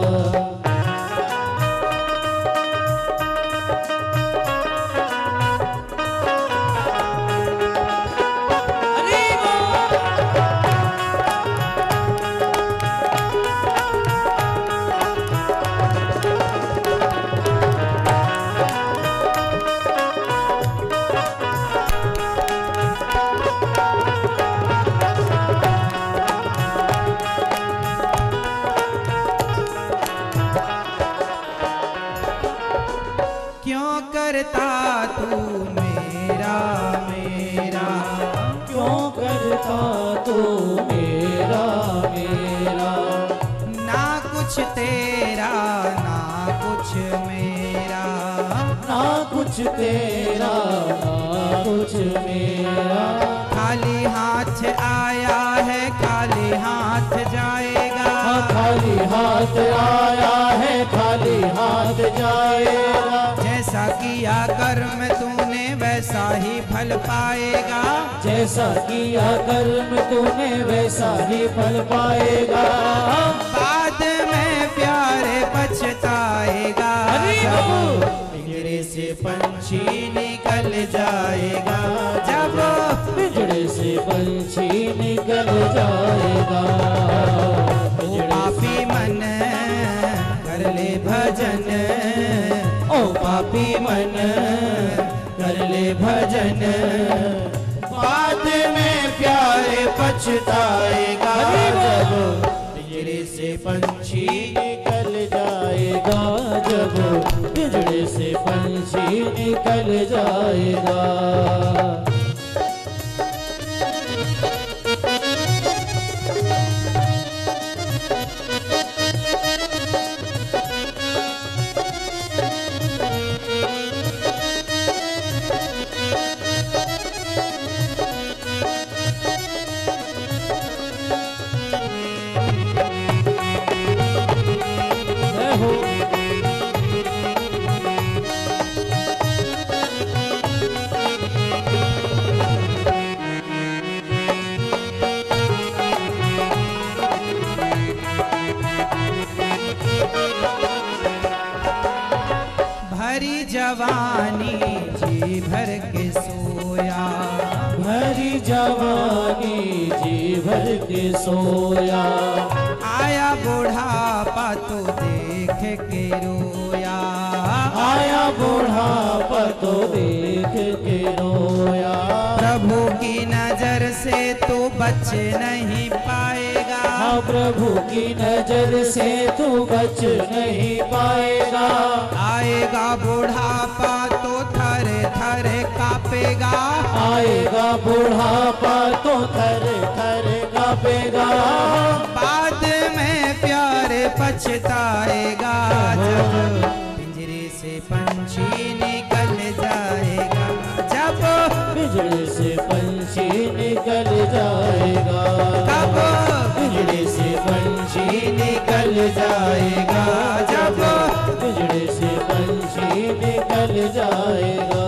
क्यों करता तू मेरा मेरा, क्यों करता तू मेरा मेरा, ना कुछ तेरा ना कुछ मेरा, ना कुछ तेरा ना कुछ मेरा, खाली हाथ आया है खाली हाथ जाएगा, खाली हाथ आया है खाली हाथ जाएगा, जैसा किया कर्म तूने वैसा ही फल पाएगा, जैसा किया कर्म तूने वैसा ही फल पाएगा, बाद में प्यारे पछताएगा, जब पिंजरे से पंछी निकल जाएगा, जब पिंजरे से पंछी निकल जाएगा। ओ पापी मन कर ले भजन, ओ पापी मन कर ले भजन, बाद में प्यारे पछताएगा, जब पिंजरे से पंछी निकल जाएगा, जब पिंजरे से पंछी निकल जाएगा। भरी जवानी जी भर के सोया, भरी जवानी जी भर के सोया, आया बुढ़ापा तो देख के रोया, आया बुढ़ापा तो देख के रोया। प्रभु की नजर से तू बच नहीं पाएगा। हाँ प्रभु की नजर से तू बच नहीं पाएगा। आएगा बुढ़ापा तो थर थर कांपेगा। आएगा बुढ़ापा तो थर थर कांपेगा। बाद में प्यार पछताएगा जब पिंजरे से पंछी निकल जाएगा। जब पिंजरे से पंछी निकल जाएगा। कब पिंजरे से पंछी निकल जाएगा। जब पिंजरे से पंछी निकल जाएगा।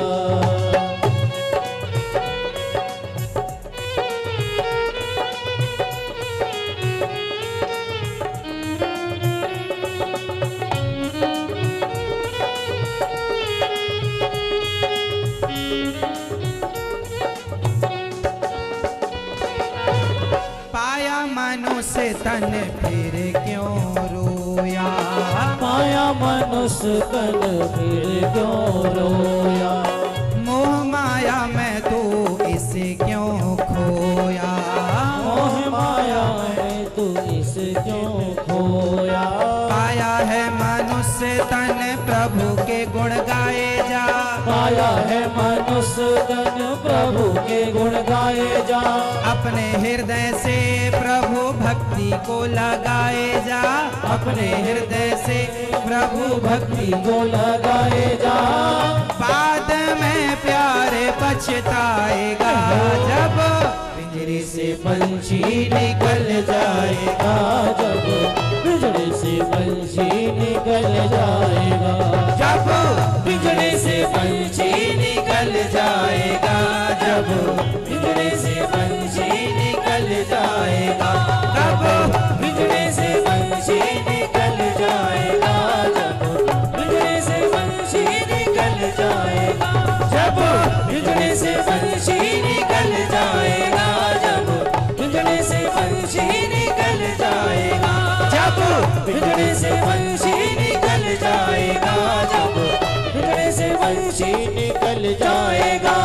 पाया मनुष्य तन फिर क्यों रोया। पाया मनुष्य तन फिर क्यों रोया। मोह माया में तू इसे क्यों खोया। मोह माया में तू इसे क्यों खोया। पाया है मनुष्य तन प्रभु के गुण गाए जा। पाया है मनुष्य तन प्रभु के गुण गाए जा। अपने हृदय से प्रभु भक्ति को लगाए जा। अपने हृदय से प्रभु भक्ति को लगाए जा। बाद में प्यार पछताएगा जब पिंजरे से पंछी निकल जाएगा। जब पिंजरे से पंछी निकल जाएगा। जब पिंजरे से पंछी निकल जाएगा। जब पिंजरे से पंछी निकल जाएगा। तब पिंजरे से पंछी निकल जाएगा। जब पिंजरे से पंछी निकल जाएगा। जब पिंजरे से पंछी निकल जाएगा। जब पिंजरे से पंछी निकल जाएगा। जब पिंजरे से पंछी निकल जाएगा। जब पिंजरे से पंछी निकल जाएगा।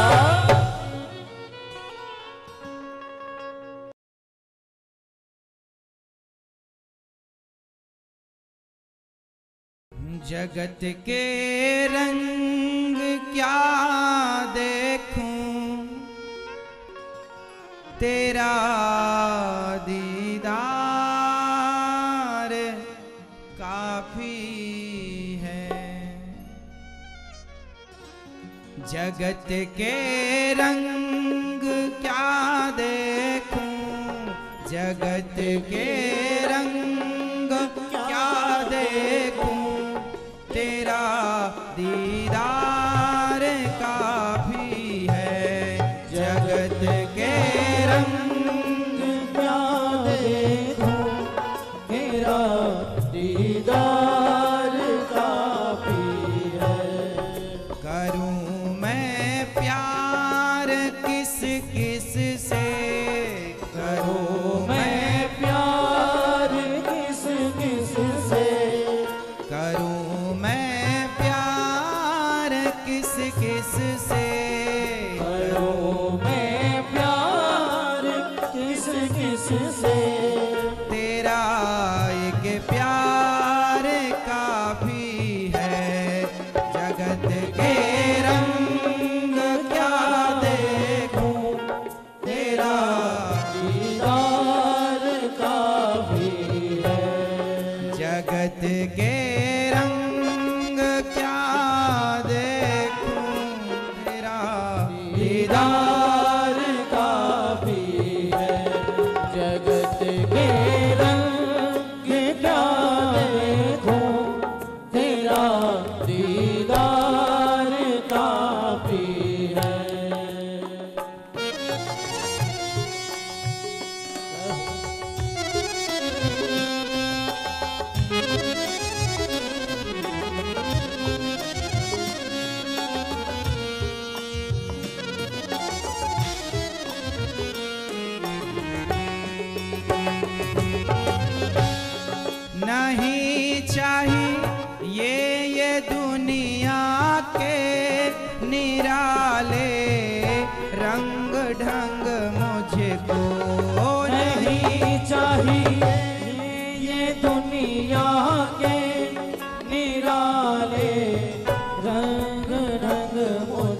जगत के रंग क्या देखूं तेरा दीदार काफी है। जगत के रंग क्या देखूं। जगत के रंग क्या देखूं तेरा दीदार काफी है। जगत के रंग क्या देखूं तेरा दीदार काफी है। करूं मैं प्यार किस किस से। करूं मैं प्यार किस किस से। करूं मैं प्यार किस किस से। करूं मैं प्यार किस किस से। तेरा एक प्यार काफी है। जगत के रंग क्या देखूं तेरा दीदार काफी है। जगत के रंग क्या देखूं तेरा दीदार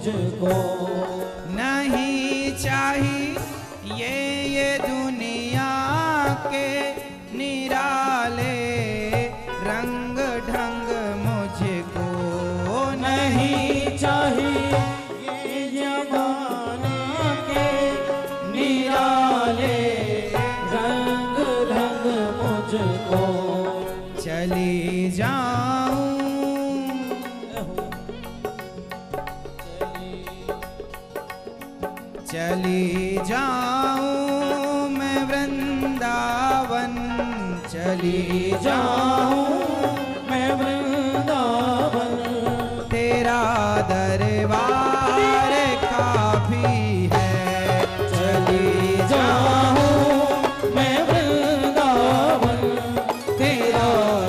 मुझको। नहीं चाहिए ये दुनिया के निराले रंग ढंग मुझको। नहीं चाहिए ये जमाना के निराले रंग ढंग मुझको। चली जाऊं चली जाऊं मैं वृंदावन। चली जाऊं मैं वृंदावन। तेरा दरबार काफी है। चली जाऊं मैं वृंदावन। तेरा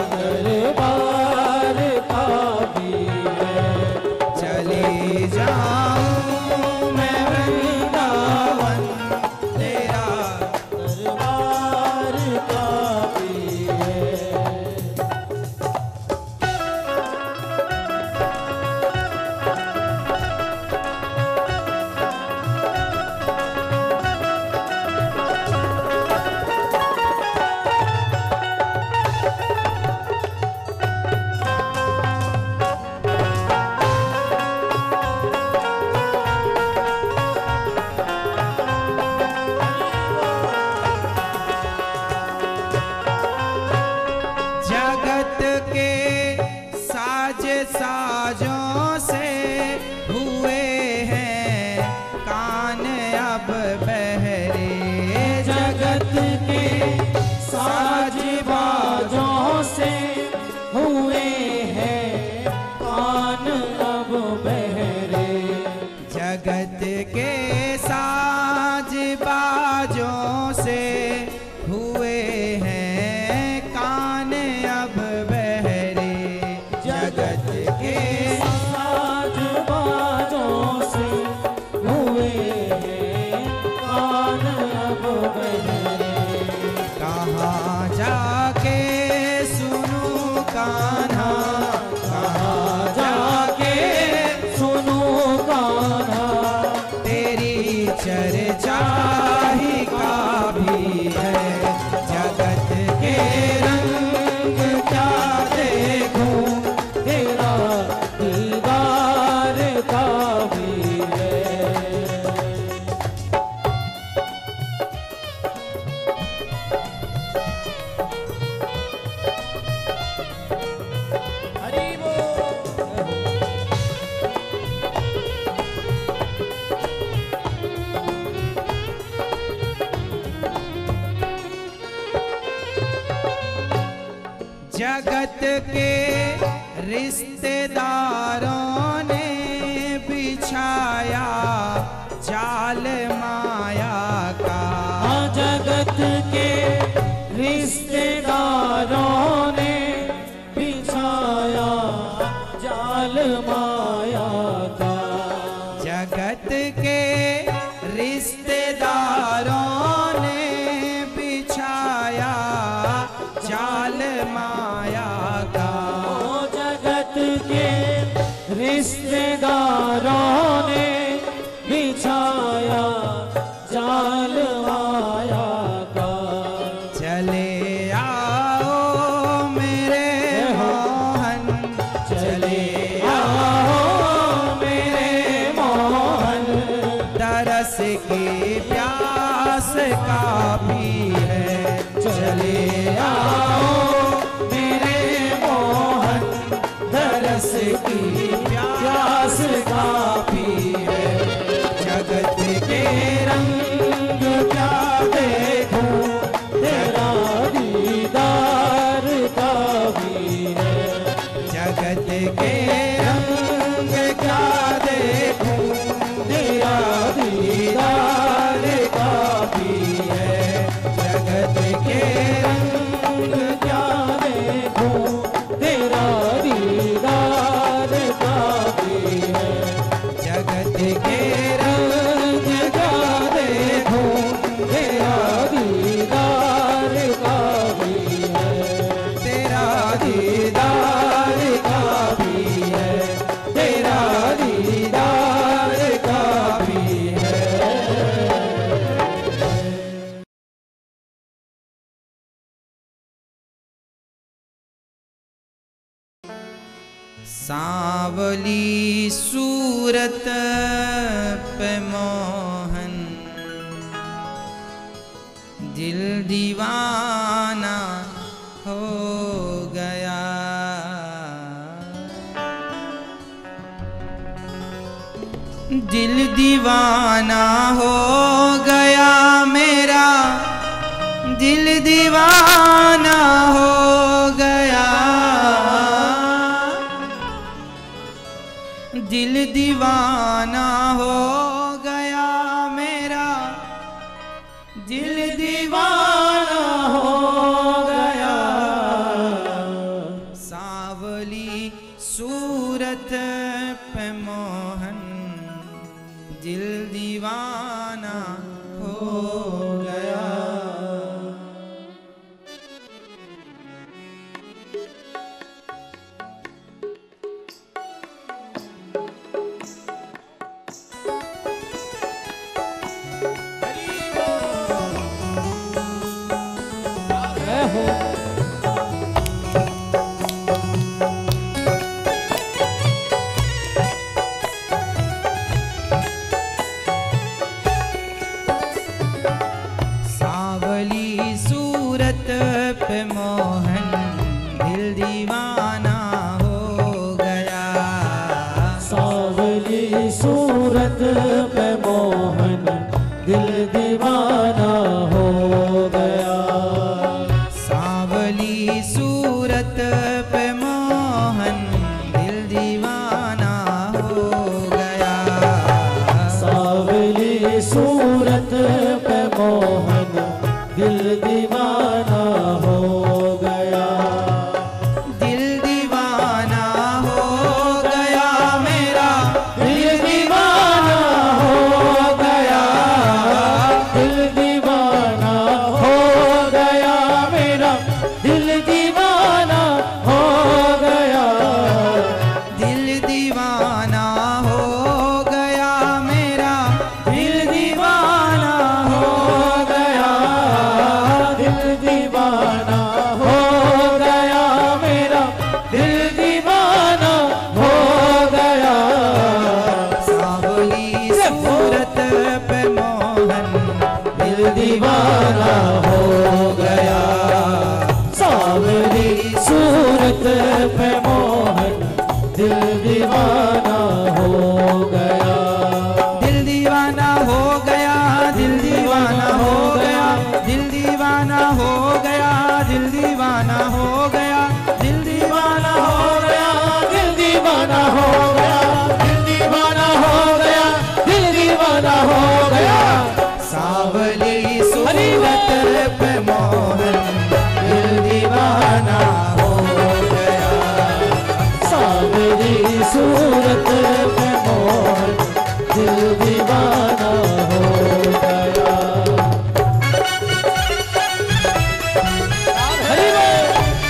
दरबार काफी है। चली जाऊं मैं वृंदावन। तेरा दरबार काफी है। जगत के साज साजों से हुए हैं कान अब बहरे। जगत के साज बाजों से हुए हैं कान अब बहरे। जगत के साज बाजों से हुए हैं कान अब बहरे। जगत के साज बाजों से हुए हैं कान अब बहरे। कहाँ जाके सुनूं कान्हा। कहाँ जाके सुनो कान्हा तेरी चर्चा ही काफी है। जगत के रंग क्या देखूं। तेरा दीदार काफी है। हरि बोल। जगत के रिश्तेदारों ने बिछाया जाल माया का। जगत के रिश्तेदारों ने बिछाया जाल माया का। जगत के रिश्तेदारों ने बिछाया जाल माया का। जगत के रिश्तेदारों ने बिछाया जाल माया का। चले आओ मेरे मोहन। चले आओ मेरे मोहन। तरस की प्यास काफी है। चले आओ मेरे मोहन। तरस की प्यास काफी है। जगत के रंग क्या देखूं। तेरा दीदार काफी है। जगत के रंग क्या देखूं। तेरा दीदार काफी है। जगत के रंग क्या देखूं। तेरा दीदार काफी है। सांवली सूरत पे मोहन दिल दीवाना हो गया। दिल दीवाना हो गया मेरा, दिल दीवाना हो गया। दिल दीवाना हो गया मेरा, दिल दीवाना हो गया। सांवली सूरत पे मोहन दिल दीवाना हो गया। सांवली सूरत पे मोहन दिल दीवाना हो गया। सांवली सूरत पे मोहन दिल दीवाना हो गया। सांवली सूरत पे मोहन दिल दीवाना हो गया। सांवली सूरत पे मोहन दिल दीवाना हो गया। दिल दीवाना हो गया मेरा, दिल दीवाना हो गया। दिल दीवाना हो गया मेरा, दिल दीवाना हो गया। दिल दीवाना हो गया मेरा, दिल दीवाना हो गया। दिल दीवाना हो गया मेरा, दिल दीवाना हो गया। सांवली सूरत पे मोहन दिल दीवाना हो गया। सांवली सूरत पे मोहन दिल दीवाना हो गया। दिल दीवाना हो गया, दिल दीवाना हो गया, दिल दीवाना हो गया, दिल दीवाना हो गया, दिल दीवाना हो गया, दिल दीवाना हो गया। दिल दीवाना हो गया। दिल दीवाना हो गया। सांवली सूरत पे मोहन दिल दीवाना हो गया। सांवली सूरत पे मोहन दिल दीवाना हो गया। हरि बोल,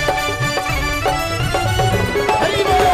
हरि बोल।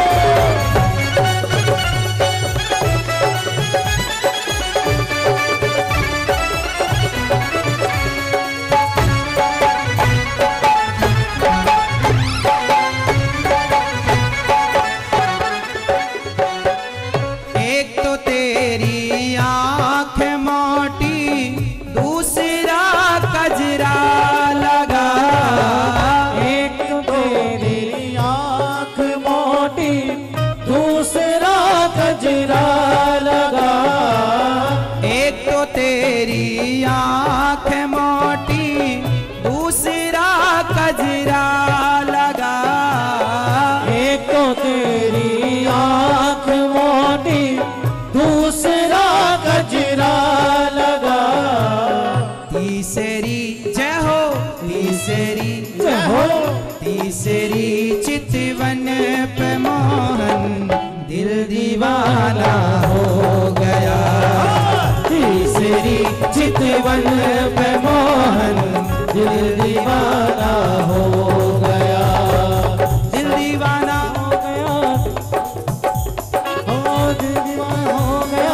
एक तो तेरी आँख मोटी, दूसरा कजरा लगा। एक तेरी आँख मोटी, दूसरा कजरा लगा। एक तो तेरी आँख मोटी, दूसरा कजरा लगा। एक तो तेरी आँख मोटी, दूसरा कजरा लगा। तीसरी जय हो, तीसरी जय हो। तीसरी चितवन पे मोहन दिल दीवाना हो गया। तीसरी चितवन पे मोहन दिल दीवाना हो गया। दिल दीवाना हो गया, हो दिल दीवाना हो गया।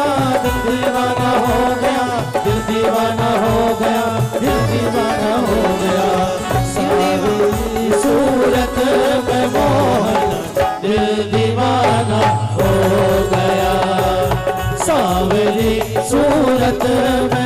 अंत